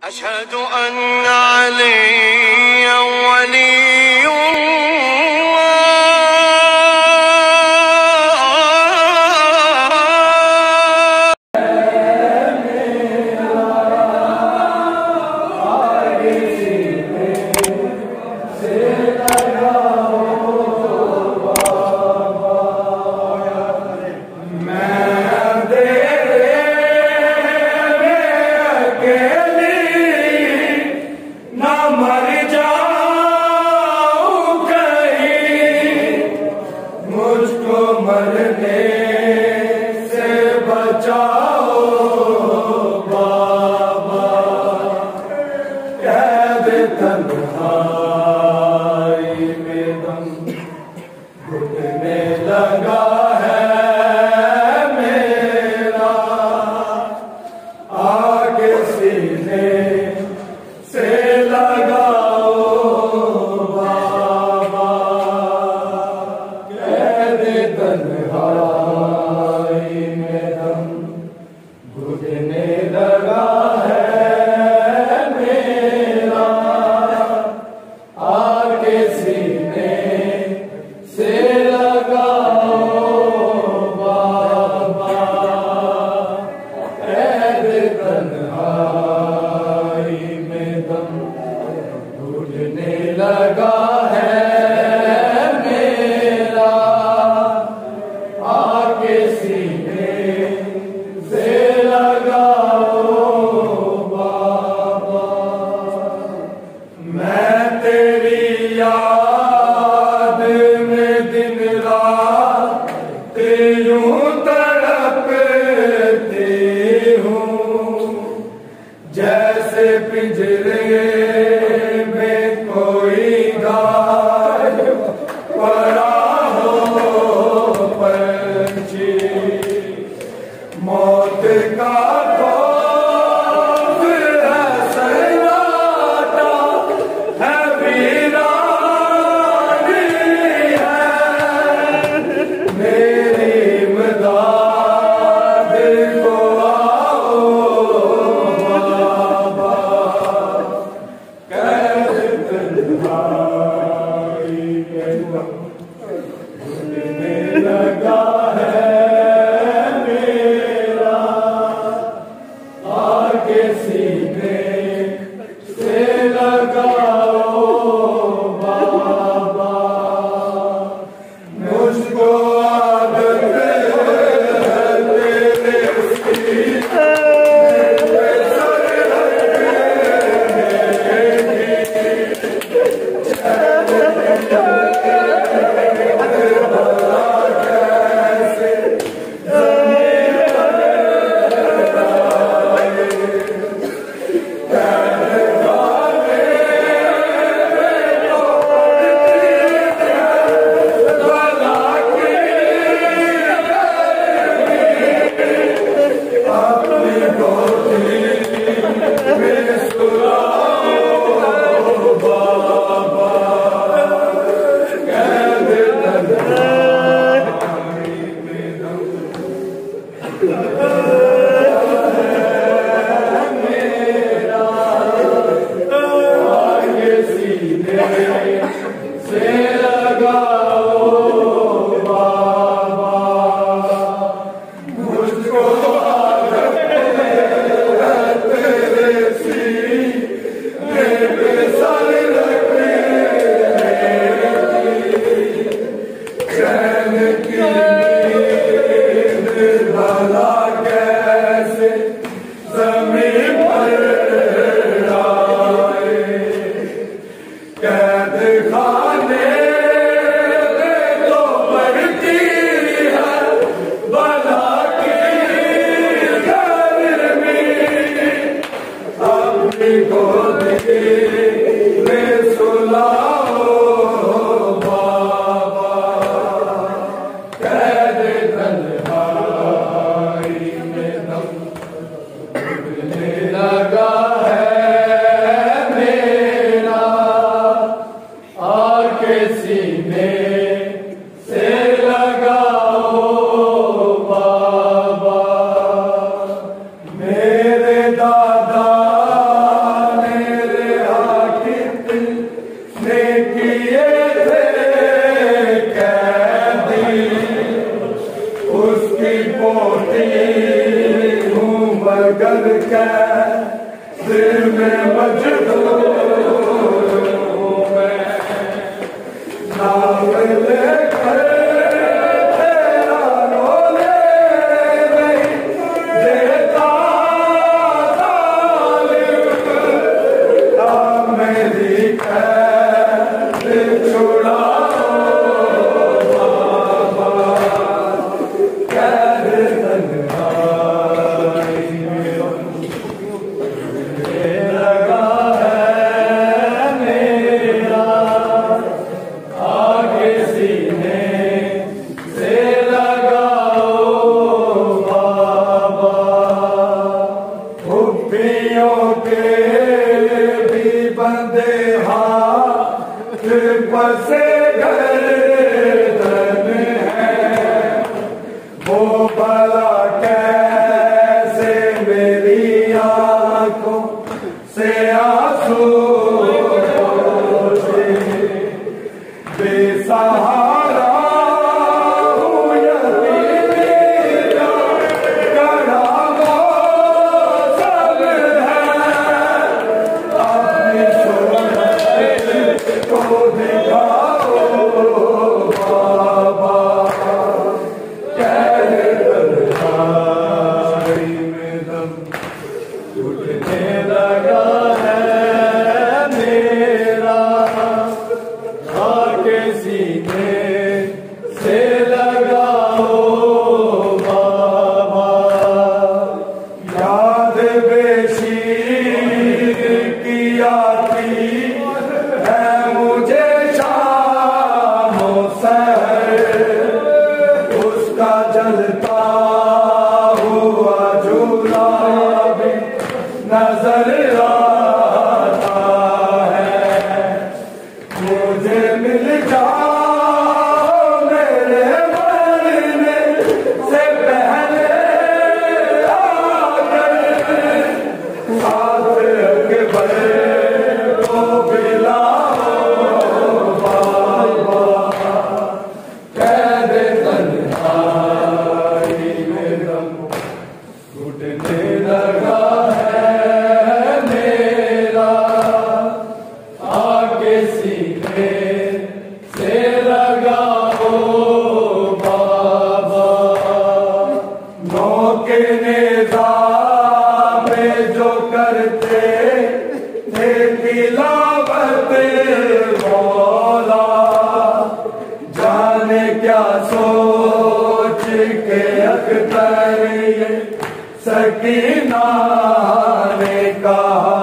अशहदु अन्ना अलिय्यन मेरे दादा दिल में मजबूर हूँ मैं, नाम लेकर तेरा रोने नहीं देता जालिम, मेरी कैद छुड़ाओ बाबा, कैद तन्हाई में लगा है मेरा, आगे सीने से लगाओ बाबा, भुप्पियों के भी बंदे हाथ बसे गर्दन है, वो भला कैसे मेरी आंखों से आंसू पोंछे, बेसहारा हूँ यतीमी का गड़ा मौसम है, अपनी शोहरत को दिखाओ बाबा, कैद तन्हाई में दम घुटने लगा है मेरा, आके सीने से लगाओ बाबा, याद बेशीर की आती है मुझे शामों सहर, उसका जलता हुआ झूला भी नजर आता है, मुझे मिल जाओ मेरे मरने से पहले आकर, साथ अकबर को बिलाओ बाबा, कैद तन्हाई में दम घुटने लगा है मेरा, आगे सीने से लगाओ बाबा, नौके नेज़ा में जो करते थे तिलावत मौला, जाने क्या सोच के अख्तर ये सकीना ने कहा,